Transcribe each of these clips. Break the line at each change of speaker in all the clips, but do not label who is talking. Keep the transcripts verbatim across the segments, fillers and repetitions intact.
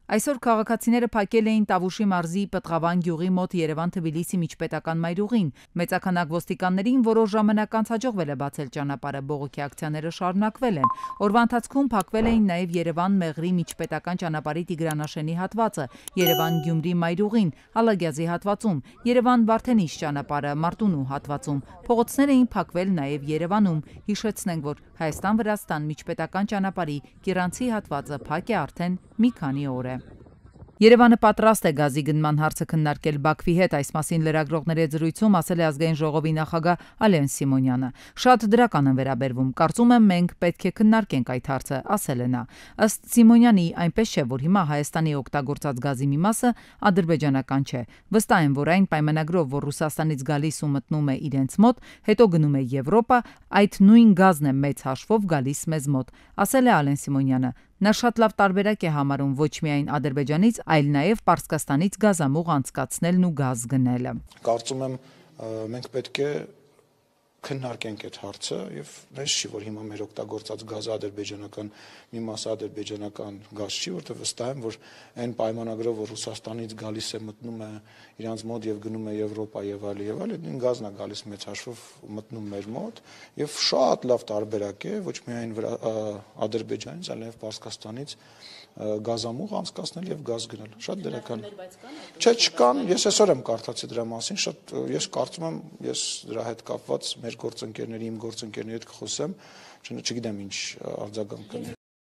Այսօր քաղաքացիները փակել էին Տավուշի մարզի Պտղավան գյուղի մոտ Երևան-Թբիլիսի միջպետական մայրուղին։ Մեծաքանակ ոստիկաններին որոշ ժամանակ անց հաջողվել է բացել ճանապարհը, բողոքի ակցիաները շարունակվել են։ Օրվա ընթացքում փակվել էին նաև Երևան-Մեղրի միջպետական ճանապարհի Տիգրանաշենի հատվածը, Երևան-Գյումրի մայրուղին, Ալագյազի հատվածում, Երևան-Վարդենիշ ճանապարհը, Մարտունու հատվածում։ Փողոցներ էին փակվել նաև Երևանում։ Հիշեցնենք, որ Հայաստան-Վրաստան միջպետական ճանապարհի Կիրանցի հատվածը փակ է արդեն մի քանի օր է։ Երևանը պատրաստ է գազի գնման հարցը քննարկել Բաքվի հետ, այս մասին լրագրողների հետ զրույցում ասել է Ազգային ժողովի նախագահ Ալեն Սիմոնյանը։ Շատ դրական են վերաբերվում, կարծում եմ մենք պետք է քննարկենք այդ հարցը, ասել է նա։ Ըստ Սիմոնյանի, այնպես չէ, որ հիմա Հայաստանի օգտագործած գազի մի մասը ադրբեջանական չէ։ Վստահ եմ, որ այն պայմանագրով, որ Ռուսաստանից գալիս ու մտնում է իրենց մոտ, հետո գնում է Եվրոպա, այդ նույն գազն է մեծ հաշվով գալիս մեզ մոտ, ասել է Ալեն Սիմոնյանը։ Նա շատ լավ տարբերակ է համարում ոչ միայն Ադրբեջանից, այլ նաև Պարսկաստանից գազամուղ անցկացնելն ու գազ գնելը։
Կարծում եմ մենք պետք է քննարկենք այդ հարցը եւ նույնիսկ չի որ հիմա մեր օգտագործած գազը ադրբեջանական մի մասը ադրբեջանական գազ չի, որտեղ վստահ եմ, որ այն պայմանագրով որ Ռուսաստանից գալիս է մտնում է իրանց մոտ եւ գնում է Եվրոպա եւ այլ եւ այլ, այդ նույն գազն է գալիս մեծ հաշվով մտնում մեր մոտ եւ շատ լավ տարբերակ է ոչ միայն Ադրբեջանից, այլ նաեւ Պարսկաստանից գազամուղ անցկացնել եւ գազ գնել։ Շատ դրական։ Չէ, չկան, ես այսօր եմ կարդացի դրա մասին, շատ ես կարծում եմ, ես դրա հետ կապված մեր գործընկերների, իմ գործընկերների հետ կխոսեմ, չգիտեմ ինչ արձագանք կլինի։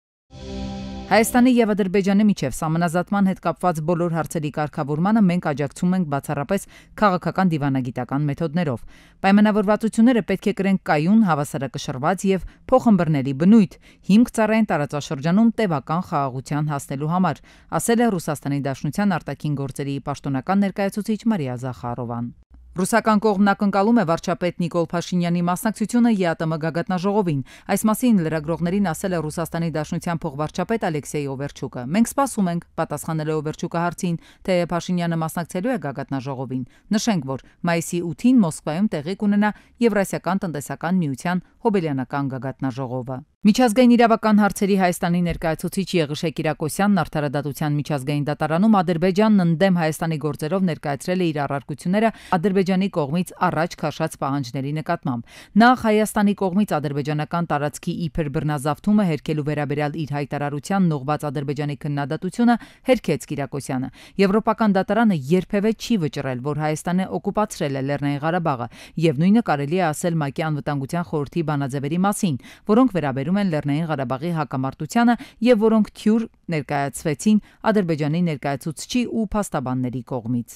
Հայաստանի եւ Ադրբեջանի միջև սահմանազատման հետ կապված բոլոր հարցերի կարգավորմանը մենք աջակցում ենք բացառապես քաղաքական դիվանագիտական մեթոդներով։ Պայմանավորվածությունները պետք է կրեն կայուն, հավասարակշռված եւ փոխըմբռնելի բնույթ, հիմք ծառայեն տարածաշրջանում տևական խաղաղության հասնելու համար, ասել է Ռուսաստանի Դաշնության արտաքին գործերի պաշտոնական ներկայացուցիչ Մարիա Զախարովան։ Ռուսական կողմն ակնկալում է վարչապետ Նիկոլ Փաշինյանի մասնակցությունը ԵԱՏՄ գագաթնաժողովին։ Այս մասին լրագրողներին ասել է Ռուսաստանի Դաշնության փոխվարչապետ Ալեքսեյ Օվերչուկը։ Մենք սպասում ենք, պատասխանել է Օվերչուկը հարցին, թե Փաշինյանը մասնակցելու է գագաթնաժողովին։ Նշենք, որ մայիսի ութին Մոսկվայում տեղի կունենա Եվրասիական տնտեսական միության հոբելյանական գագաթնաժողովը։ Միջազգային իրավական հարցերի Հայաստանի ներկայացուցիչ Եղիշե Կիրակոսյանն Արդարադատության միջազգային դատարանում Ադրբեջանն ընդդեմ Հայաստանի գործերով ներկայացրել է իր առարկությունները Ադրբեջանի կողմից առաջ քաշած պահանջների նկատմամբ։ Նախ Հայաստանի կողմից ադրբեջանական տարածքի իբր բռնազավթումը հերքելու վերաբերյալ իր հայտարարությանն ուղղված Ադրբեջանի քննադատությունը հերքեց Կիրակոսյանը։ Եվրոպական դատարանը երբևէ չի վճռել, որ Հայաստանը օկուպացրել է Լեռնային Ղարաբաղը, եւ նույնը կարելի է ասել ՄԱԿ-ի անվտանգության խորհրդի բանաձևերի մասին, որոնք վերաբերում են Լեռնային Ղարաբաղի հակամարտությանը եւ որոնք թյուր ներկայացվեցին Ադրբեջանի ներկայացուցչի ու փաստաբանների կողմից։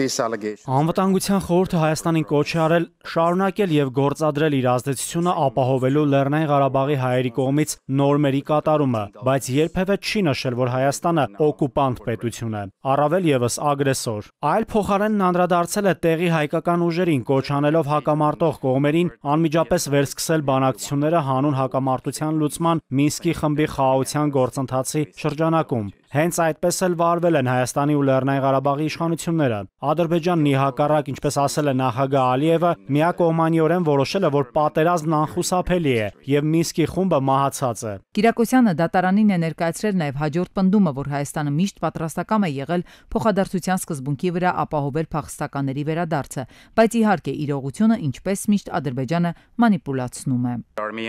Անվտանգության խորհուրդը Հայաստանին կոչ է արել շարունակել եւ գործադրել իր ազդեցությունը ապահովելու Լեռնային Ղարաբաղի հայերի կողմից նորմերի կատարումը, բայց երբևէ չի նշել, որ Հայաստանը օկուպանտ պետություն է, առավել եւս ագրեսոր։ Այլ փոխարենն անդրադարձել է տեղի հայկական ուժերին, կոչ անելով հակամարտող կողմերին անմիջապես վերսկսել բանակցությունները հանուն հակամարտության լուծման Մինսկի խմբի խաղաղության գործընթացի շրջանակում։ Հենց այդպես էլ վարվել են Հայաստանի ու Լեռնային Ղարաբաղի իշխանությունները։ Ադրբեջանն ի հակառակ, ինչպես ասել է նախագահ Ալիևը, միակողմանիորեն որոշել է, որ պատերազմն անխուսափելի է եւ Մինսկի խումբը մահացած է։
Կիրակոսյանը դատարանին է ներկայացրել նաեւ հաջորդ պնդումը, որ Հայաստանը միշտ պատրաստական է եղել փոխադարձության սկզբունքի վրա ապահովել փախստականների վերադարձը, բայց իհարկե իրողությունը ինչպես միշտ Ադրբեջանը մանիպուլացնում է։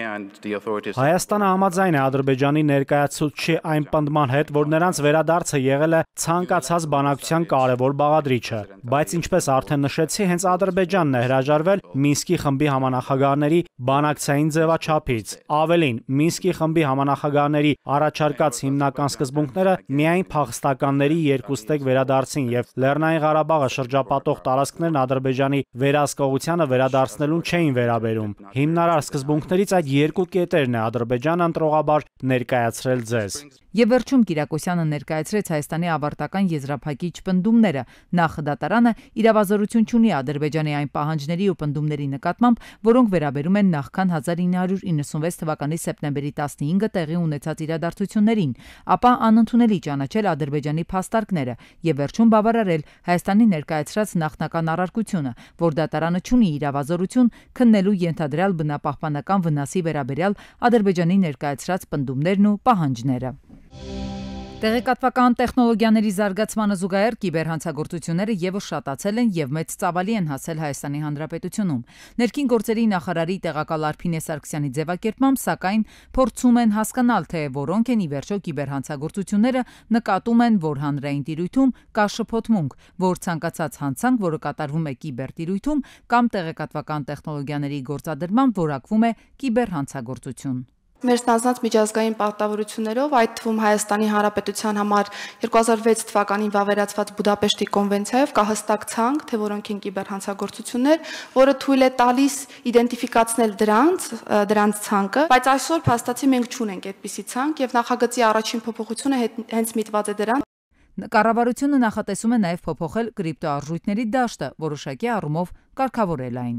Հայաստանը համաձայն է Ադրբեջանի ներկայացուցչի այն պնդման հետ, որ նրանց վերադարձը եղել է ցանկացած բանակցության կարևոր բաղադրիչը, բայց ինչպես արդեն նշեցի, հենց Ադրբեջանն է հրաժարվել Մինսկի խմբի համանախագահների բանակցային ձևաչափից։ Ավելին, Մինսկի խմբի համանախագահների առաջարկած հիմնական սկզբունքները միայն փախստականների երկուստեք վերադարձին եւ Լեռնային Ղարաբաղը շրջապատող տարածքներն Ադրբեջանի վերահսկողությանը վերադարձնելուն չէին վերաբերում։ Հիմնարար սկզբունքներից այդ երկու կետերն է Ադրբեջանը ընտրողաբար ներկայացրել ձեզ։
Եվ վերջում Կիրակոսյանը ներկայացրեց Հայաստանի ավարտական եզրափակիչ պնդումները։ Նախ դատարանը իրավազորություն չունի Ադրբեջանի այն պահանջների ու պնդումների նկատմամբ, որոնք վերաբերում են նախքան հազար ինը հարյուր իննսունվեց թվականի սեպտեմբերի տասնհինգը տեղի ունեցած իրադարձություններին, ապա անընդունելի ճանաչել Ադրբեջանի փաստարկները եւ վերջում բավարարել Հայաստանի ներկայացրած նախնական առարկությունը, որ դատարանը չունի իրավազորություն քննելու ենթադրյալ բնապահպանական վնասի վերաբերյալ Ադրբեջանի ներկայացրած պնդումներն ու պահանջները։ Տեղեկատվական տեխնոլոգիաների զարգացմանը զուգահեռ կիբերհանցագործությունները ևս շատացել են եւ մեծ ծավալի են հասել Հայաստանի Հանրապետությունում։ Ներքին գործերի նախարարի տեղակալ Արփինե Սարգսյանի ձևակերպմամբ, սակայն փորձում են հասկանալ, թե որոնք են ի վերջո կիբերհանցագործությունները, նկատում են, որ հանրային տիրույթում կա շփոթմունք, որ ցանկացած հանցանք, որը կատարվում է կիբերտիրույթում կամ տեղեկատվական տեխնոլոգիաների գործադրմամբ, որակվում է կիբերհանցագործություն։
Մեր ստանձնած միջազգային պարտավորություններով, այդ թվում Հայաստանի Հանրապետության համար երկու հազար վեց թվականին վավերացված Բուդապեշտի կոնվենցիայով կա հստակ ցանկ, թե որոնք են կիբերհանցագործություններ, որը թույլ է տալիս իդենտիֆիկացնել դրանց, դրանց ցանկը, բայց այսօր փաստացի մենք չունենք այդպիսի ցանկ եւ նախագծի առաջին փոփոխությունը հենց միտված է դրան։
Կառավարությունը նախատեսում է նաև փոփոխել կրիպտոարժույթների դաշտը, որոշակի առումով կարգավորել այն։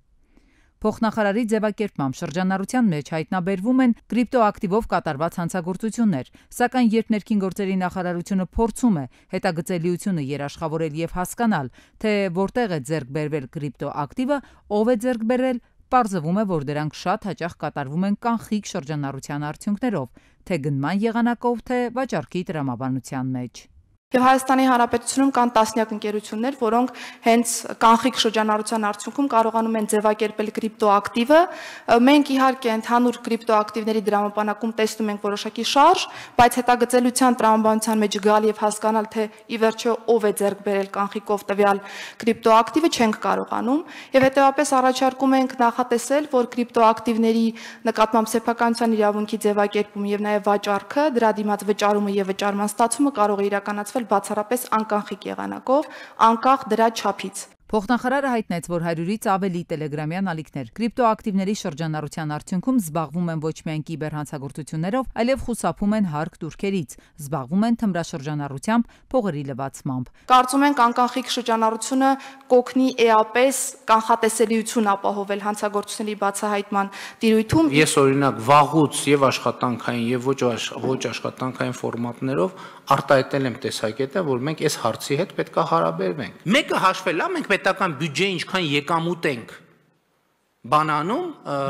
Փոխնախարարի ձևակերպմամբ շրջանառության մեջ հայտնաբերվում են կրիպտոակտիվով կատարված հանցագործություններ, սակայն երբ ներքին գործերի նախարարությունը փորձում է հետագծելիությունը երաշխավորել եւ հասկանալ, թե որտեղ է ձեռք բերվել կրիպտոակտիվը, ով է ձեռք բերել, պարզվում է, որ դրանք շատ հաճախ կատարվում են կանխիկ շրջանառության արդյունքներով, թե գնման եղանակով, թե վաճառքի տրամաբանության մեջ։
Եվ Հայաստանի Հանրապետությունում կան տասնյակ ընկերություններ, որոնք հենց կանխիկ շրջանառության արդյունքում կարողանում են ձևակերպել կրիպտոակտիվը։ Մենք իհարկե ընդհանուր կրիպտոակտիվների դրամապանակում տեսնում ենք որոշակի շարժ, բայց հետագծելիության տրամաբանության մեջ գալ եւ հասկանալ, թե ի վերջո ով է ձեռք բերել կանխիկով տվյալ կրիպտոակտիվը չենք կարողանում, եւ հետեւաբար առաջարկում ենք նախատեսել, որ կրիպտոակտիվների նկատմամբ սեփականության իրավունքի ձևակերպումը եւ նաեւ վաճառքը, դրա դիմաց վճարումը եւ վճարման ստացումը կարող է իրականացվել բացառապես անկանխիկ եղանակով, անկախ դրա չափից։
Փոխնախարարը հայտնեց, որ հարյուրից ավելի տելեգրամյան ալիքներ կրիպտոակտիվների շրջանառության արդյունքում զբաղվում են ոչ միայն կիբերհանցագործություններով, այլև խուսափում են հարկ դուրքերից, զբաղվում են թմրաշրջանառությամբ, փողերի լվացմամբ։
Կարծում ենք անկանխիկ շրջանառությունը կօգնի էապես կանխատեսելիություն ապահովել հանցագործությունների բացահայտման տիրույթում։
Ես օրինակ վաղուց եւ աշխատանքային եւ ոչ ոչ աշխատանքային ֆորմատներով արտահայտել եմ տեսակետը, որ մենք այս հարցի հետ պետք է հարաբերվենք։ Մեկը հաշվել է, մենք պետական բյուջեի ինչքան եկամուտ ենք բանանում,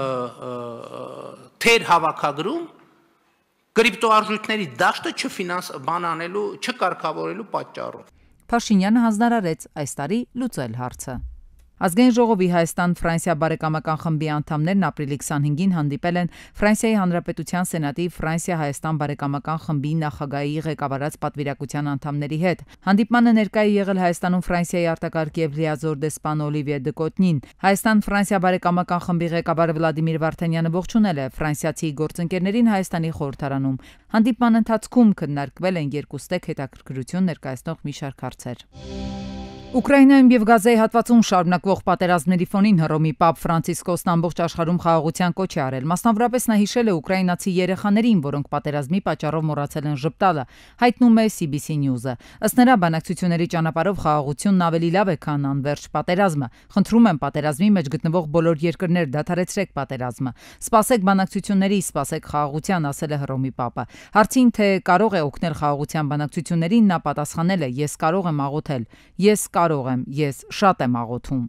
թեր հավաքագրում, կրիպտոարժույթների դաշտը չֆինանս բանանելու, չկարգավորելու պատճառով։
Փաշինյանը հանձնարարեց այս տարի լուծել հարցը։ Ազգային ժողովի Հայաստան-Ֆրանսիա բարեկամական խմբի անդամներն ապրիլի քսանհինգին հանդիպել են Ֆրանսիայի Հանրապետության Սենատի Ֆրանսիա-Հայաստան բարեկամական խմբի նախագահի ղեկավարած պատվիրակության անդամների հետ։ Հանդիպմանը ներկայ է եղել Հայաստանում Ֆրանսիայի արտակարգ եւ լիազոր դեսպան Օլիվիե Դկոտնին։ Հայաստան-Ֆրանսիա բարեկամական խմբի ղեկավար Վլադիմիր Վարդանյանը ողջունել է ֆրանսիացի գործընկերներին Հայաստանի խորհրդարանում։ Հանդիպման ընթացքում քննարկվել են երկուստեք հետաքրքրություն ներկայացնող մի շարք հարցեր։ Ուկրաինայում եւ Գազայի հատվածում շարունակվող պատերազմների ֆոնին Հռոմի Պապ Ֆրանցիսկոսն ամբողջ աշխարհում խաղաղության կոչ է արել։ Մասնավորապես նա հիշել է ուկրաինացի երեխաներին, որոնք պատերազմի պատճառով մոռացել են ժպտալը, հայտնում է C B C News-ը։ Ըստ նրա, բանակցությունների ճանապարհով խաղաղությունն ավելի լավ է, քան անվերջ պատերազմը։ Խնդրում եմ պատերազմի մեջ գտնվող բոլոր երկրներ դադարեցրեք պատերազմը։ Սպասեք բանակցությունների, սպասեք խաղաղության, ասել է Հռոմի Պապը։ Հարցին, թե կարող է օգնել խաղաղության բանակցություններին, նա պատասխանել է. Ես կարող եմ աղոթել։ Ես կարող եմ, ես շատ եմ աղոթում։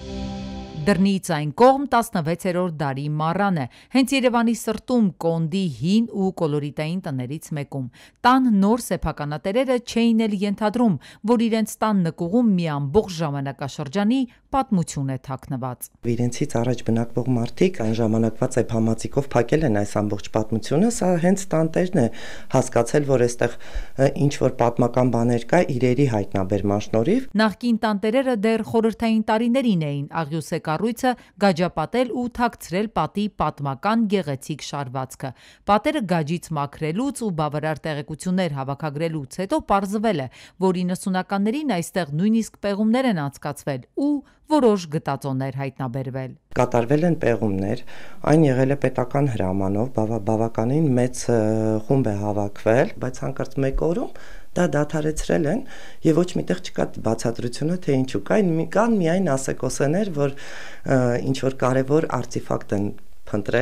Դռնից այն կողմ տասնվեցերորդ դարի մառան է, հենց Երևանի սրտում Կոնդի հին ու կոլորիտային տներից մեկում։ Տան նոր սեփականատերերը չէին էլ ենթադրում, որ իրենց տան նկուղում մի ամբողջ ժամանակաշրջանի պատմություն է թաքնված։
Իրենցից առաջ բնակվող մարդիկ այն ժամանակվա ծեփամածիկով փակել են այս ամբողջ պատմությունը, սա հենց տանտերն է հասկացել, որ այստեղ ինչ որ պատմական բաներ կա իրերի հայտնաբերման շնորհիվ։
Նախկին տանտերերը դեռ խորհրդային տարիներին էին աղյուսե կառույցը գաջապատել ու թաքցրել պատի պատմական գեղեցիկ շարվածքը։ Պատերը գաջից մաքրելուց ու բավարար տեղեկություններ հավաքագրելուց հետո պարզվել է, որ իննսունականներին այստեղ նույնիսկ պեղումներ են անցկացվել ու որոշ գտածոներ հայտնաբերվել։
Կատարվել են պեղումներ, այն եղել է պետական հրամանով, բավականին մեծ խումբ է հավաքվել, բայց հանկարծ մեկ օրում դա դադարեցրել են եւ ոչ միտեղ չկա բացատրությունը, թե ինչու կային, կան միայն ասեկոսեներ, որ ինչ որ կարևոր արտիֆակտ են փնտրել,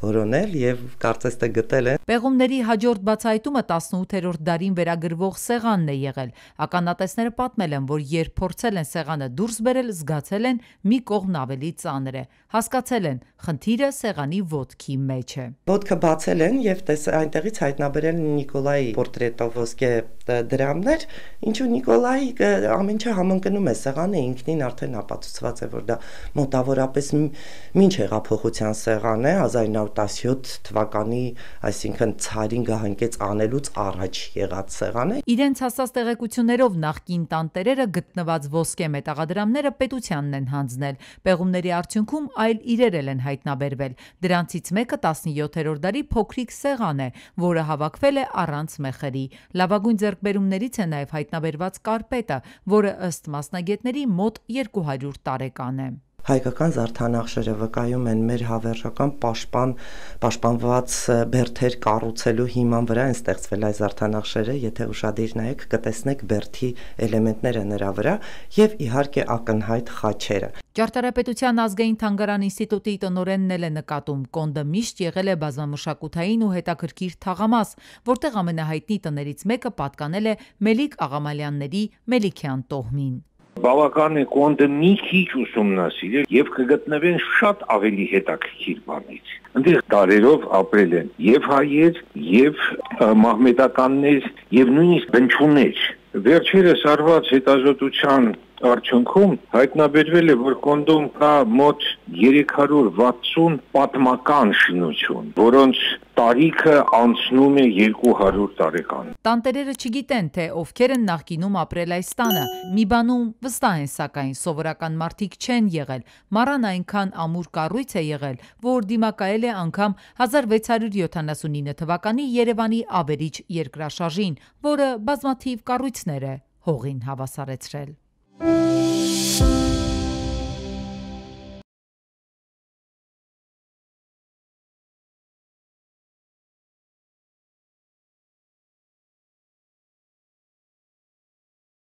որոնել եւ կարծես թե գտել են։
Պեղումների հաջորդ բացահայտումը տասնութերորդ դարին վերագրվող սեղանն է եղել։ Ականատեսները պատմել են, որ երբ փորձել են սեղանը դուրս բերել, զգացել են մի կողմն ավելի ծանր է։ Հասկացել են, խնդիրը սեղանի ոտքի մեջ է։
Ոտքը բացել են եւ տես այնտեղից հայտնաբերել Նիկոլայի պորտրետով ոսկե դրամներ, ինչու Նիկոլայի ամեն ինչը համընկնում է, սեղանը ինքնին արդեն ապացուցված է, որ դա մոտավորապես մինչ հեղափոխության սեղան է, հազար ինը հարյուր տասնյոթ թվականի, այսինքն ցարին գահանկեց անելուց առաջ եղած սեղան է։
Իրենց հասած տեղեկություններով նախկին տանտերերը գտնված ոսկե մետաղադրամները պետությանն են հանձնել։ Պեղումների արդյունքում այլ իրեր են հայտնաբերվել։ Դրանցից մեկը տասնյոթերորդ դարի փոքրիկ սեղան է, որը հավաքվել է առանց մեխերի։ Լավագույն ձեռքբերումներից է նաև հայտնաբերված կարպետը, որը ըստ մասնագետների մոտ երկու հարյուր տարեկան է։
Հայկական զարդանախշերը վկայում են մեր հավերժական պաշտպան պաշտպանված բերդեր կառուցելու հիման վրա են ստեղծվել այս զարդանախշերը, եթե ուշադիր նայեք, կտեսնեք բերդի էլեմենտները նրա վրա եւ իհարկե ակնհայտ խաչերը։
Ճարտարապետության ազգային թանգարան ինստիտուտի տնօրենն էլ է նկատում, Կոնդը միշտ եղել է բազմամշակութային ու հետաքրքիր թաղամաս, որտեղ ամենահայտնի տներից մեկը պատկանել է Մելիք Աղամալյանների Մելիքյան տոհմին։
Բավական է Կոնդը մի քիչ ուսումնասիրել եւ կգտնվեն շատ ավելի հետաքրքիր բանից։ Այնտեղ տարերով ապրել են եւ հայեր, եւ մահմեդականներ, եւ նույնիսկ բնչուներ։ Վերջերս արված հետազոտության արդյունքում հայտնաբերվել է, որ Կոնդոն կա մոտ երեք հարյուր վաթսուն պատմական շինություն, որոնց տարիքը անցնում է երկու հարյուր տարեկան։
Տանտերերը չգիտեն, թե ովքեր են նախկինում ապրել այս տանը։ Մի բանում վստահ են, սակայն սովորական մարդիկ չեն եղել։ Մառան այնքան ամուր կառույց է եղել, որ դիմակայել է անգամ հազար վեց հարյուր յոթանասունինը թվականի Երևանի ավերիչ երկրաշարժին, որը բազմաթիվ կառույցներ է հողին հավասարեցրել։